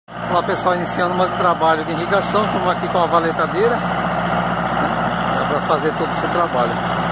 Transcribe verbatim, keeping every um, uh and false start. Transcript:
Olá pessoal, iniciando mais um trabalho de irrigação. Estamos aqui com a valetadeira, né, para fazer todo esse trabalho.